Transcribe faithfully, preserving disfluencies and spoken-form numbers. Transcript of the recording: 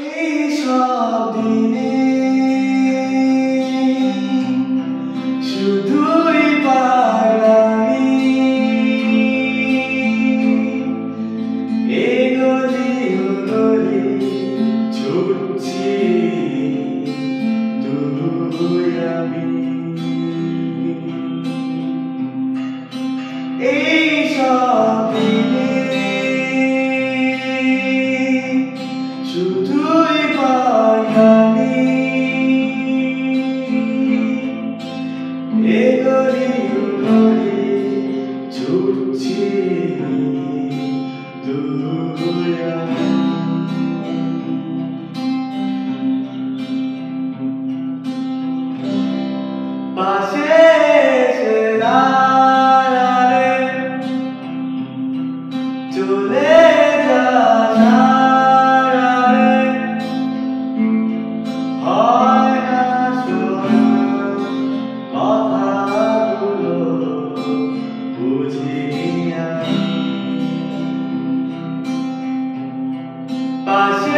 এইসব দিনে শুধুই পাগলামি এই গলি ও গলি ছুটছি তুই আমি এইসব দিনে শুধুই পাগলামি এই গলি ও গলি ছুটছি তুই আমি পাশে এসে দাঁড়ালে চলে যাস আড়ালে হয় না শোনা কথাগুলো বুঝি আমি পাশে